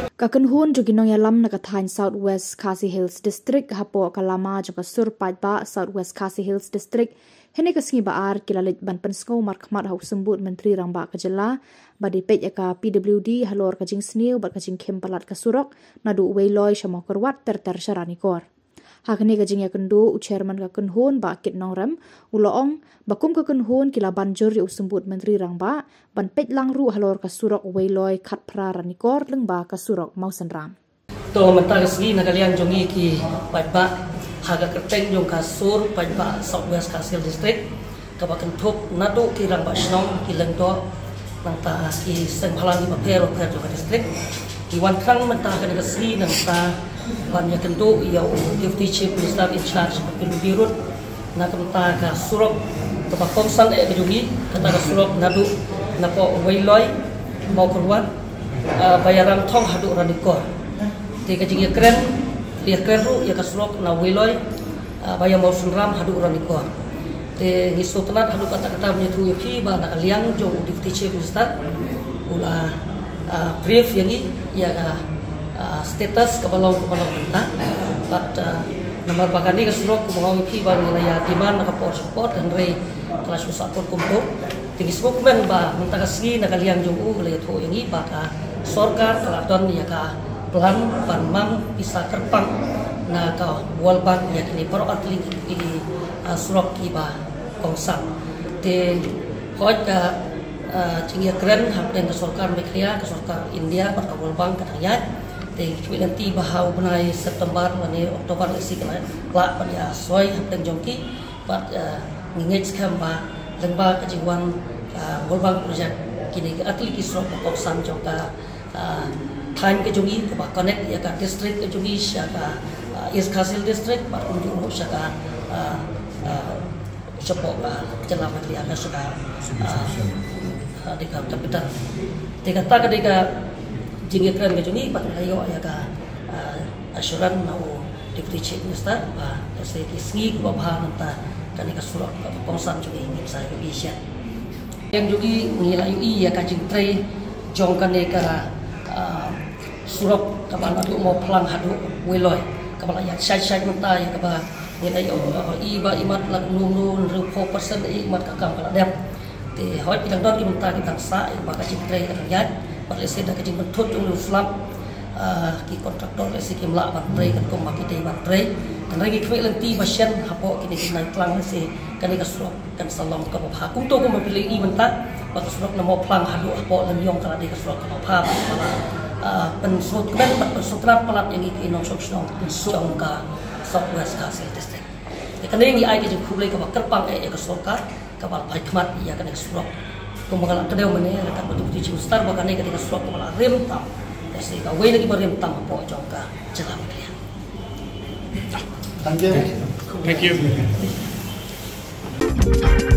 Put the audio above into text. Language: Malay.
Kakenhun joginong yalam nakathain Southwest Khasi Hills District hapo kalama joka sur pajba Southwest Khasi Hills District hene kasingi baar kilalit ban pensngau markhmat hau sembut menteri rangba kajela badi pej aka PWD halor kajing sniu bat kajing kempalat kasurok nadu weiloi shamo korwat ter syarani kor. Hakni kajing ya kendo chairman kakenhun ba kit nongrem uloong bakum kakenhun kila banjur ri usembut menteri rangba ban pej langru halor kasurok weiloi khat pra ranikor lengba kasurok mausan ram. To mentari segi nakalian jongi ki pajba haga kerteng jong kasur pajba Southwest Khasi Hills District kabakan thuk nadu ki rangba snong ki lengdo nangta ki senghalang ki papero joka district ki wan krang mentah kana segi nangta ban ya kendo ya deputy chief minister in charge pil birut na kamta ka surok ka komsan e jongi kata ka surok nadu napo weiloi mau kurwan bayaran thong hadu ranikor te ka jingi kren dia kru ya ka surok na weiloi bayar mau sunram hadu ranikor te hisotnat hadu kata menyetu yapi ba na liang jo deputy chief minister ula brief yangi ya status kebalong kita but nomor bagani kesurok kumau pi ba nilai demand nakapor support dan rei kelas support kumto tinggi spokesman ba mentaka segi nakaliang jong le tho yangi ba ka sorkar kalaton ya ka plan panmang bisa kerpang na ka World Bank ya kini pro atli ini surok ki ba kongsang te hoj ka cingya keren hapden ke sorkar mekria ke sorkar India ba ka World Bank katanya nanti bahau benai September mani Oktober isi kena kelak pada soi dan jongki bat ngengej kamba lengba kejiwan World project kini atli kisro koksan jongka time ke jongi ke connect ya ka district ke jongi syaka East Khasi Hills District bat unjuk syaka support jelah materi ada sudah dekat capital dikata ketika jingi keren ke jongi pat ayo ya ka asuran nau deputy chief minister ba se kisgi ko ba nanta kan ka surat ka pongsan jongi ini saya ke bisya yang jogi ngilayu ya ka jingtre jong kan ka surat ka bana du mo plang hadu weloi ka bala ya sai nanta ya ka ba ngilayu iba imat lag nunu 4% imat ka kam kala dep te hoi pidang dot ki menta ki tangsa ba ka jingtre ka yat Perlesi dah kecil betul jumlah Islam ki kontraktor lesi kimla baterai kan kom makite baterai dan lagi kue lenti pasien hapo kini kena klang lesi kan ika surok kan salam ka bapa kunto ko mapilih i mentak baka surok na mo plang hadu hapo lemyong kala di ka surok ka bapa pensut kan pensutrat pelat yang iki nong sok song ka Southwest Khasi Hills District kan ini ai ke kublai ka kerpang ka surok ka bal paikmat ya kan surok kumbaga kadeo mane ka betul ci star bakane ketika suap kepala rem tam kasi ka way lagi rem tam po jongka jelam dia. Thank you.